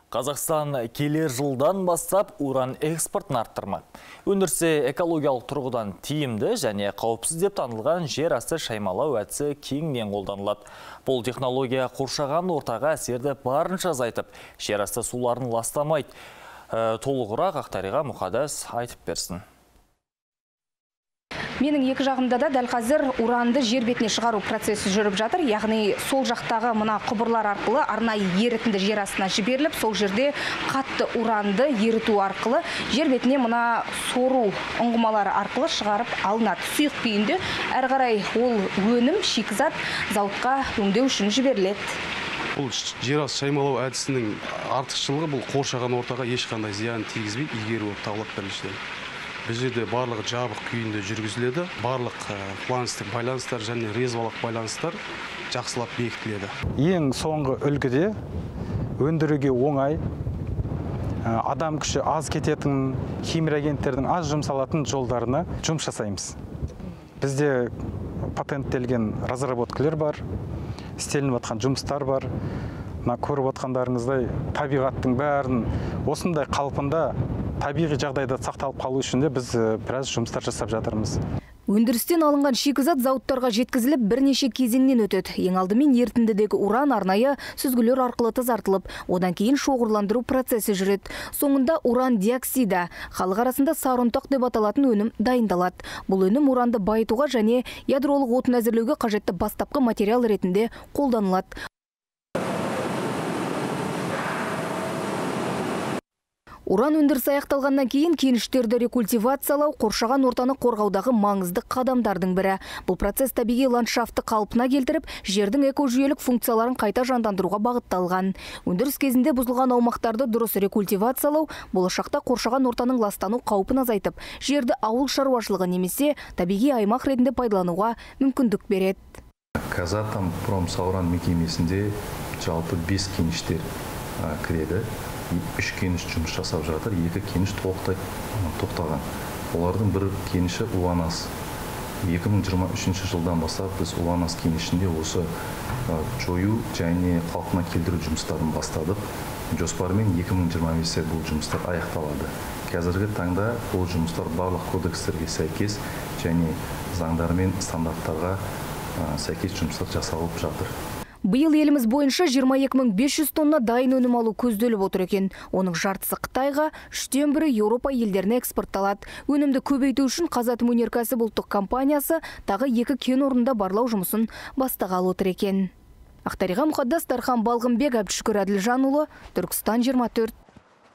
Қазақстан келер жылдан бастап уран экспортын арттырмақ. Өндірісі экологиялық тұрғыдан тиімді және қауіпсіз деп танылған жер асты шаймалау әдісі кеңінен қолданылады. Бұл технология қоршаған ортаға әсерді барынша азайтып, жер асты суларын ластамайды. Толығырақ Ақтариға Мұқадас айтып берсін. Менің екі жағымда да дәл қазір уранды жер бетіне шығару процесі жүріп жатыр. Яғни сол жақтағы мына құбырлар арқылы арнайы ерітінді жер астына жіберіліп, сол жерде қатты уранды еріту арқылы жер бетіне мына сору ұңғымалары арқылы шығарып алынады. Сұйық күйінде әрі қарай ол өнім шикізат зауытқа өңдеу үшін жіберіледі. Бұл жер асты шаймалау әдісінің артықшылығы бұл қоршаған ортаға ешқандай зиян тигізбей игеру болып табылады біріншіден. Бұл жерде барлығы жабық күйінде жүргізіледі. Барлық фланстық байланыстар және резвалық байланыстар жақсылап бекітіледі. Ең соңғы үлгіде өндіруге оңай, адам күші аз кететін, химия реагенттердің аз жұмсалатын жолдарына жұмыс жасаймыз. Бізде патенттелген разработкалар бар, істелініп жатқан жұмыстар бар. Көріп отқандарыңыздай табиғаттың бәрін осындай қалпында табиғи жағдайда сақталып қалу үшін де біз біраз жұмыстар жасап жатырмыз. Өндірістен алынған шикізат зауыттарға жеткізіліп, бірнеше кезеңнен өтеді. Ең алдымен ерітіндідегі уран арнайы сүзгілер арқылы тазартылып, одан кейін шоғырландыру процесі жүреді. Соңында уран диоксиді, халық арасында сарымсақ деп аталатын өнім дайындалады. Бұл өнім уранды байытуға және ядролық отын әзірлеуге қажетті бастапқы материал ретінде қолданылады. Уран өндірісі аяқталғаннан кейін кеніштерді рекультивациялау қоршаған ортаны қорғаудағы маңызды қадамдардың бірі. Бұл процесс табиғи ландшафтты қалпына келтіріп, жердің экожүйелік функцияларын қайта жандандыруға бағытталған. Өндіріс кезінде бұзылған аумақтарды дұрыс рекультивациялау болашақта қоршаған ортаның ластану қаупін азайтып, жерді ауыл шаруашылығы немесе табиғи аймақ ретінде пайдалануға мүмкіндік береді. Казатомпромсауран мекемесінде жалпы 5 кеніштер кіреді. 3 кеніш жұмыс жасап жатыр, 2 кеніш тоқтаған. Олардың бір кеніші УАНАС. 2023 жылдан бастап біз УАНАС кенішінде осы жою және қалпына келтіру жұмыстарын бастадық. Жоспармен 2025-те бұл жұмыстар аяқталады. Қазіргі таңда бұл жұмыстар барлық кодекстерге сәйкес және заңдар мен стандарттарға сәйкес жұмыстар жасалып жатыр. Биыл еліміз бойынша 22.500 тонна дайын өнім алу көзделіп отыр екен. Оның жартысы Қытайға, 3/1 Еуропа елдеріне экспортталады. Өнімді көбейту үшін Қазатомөнеркәсіп ұлттық компаниясы тағы 2 кен орнында барлау жұмысын бастағалы отыр екен. Ақтариға Мұқадас, Дархан Балғынбек, Әбдішкүр Әділжанұлы, Түркістан 24.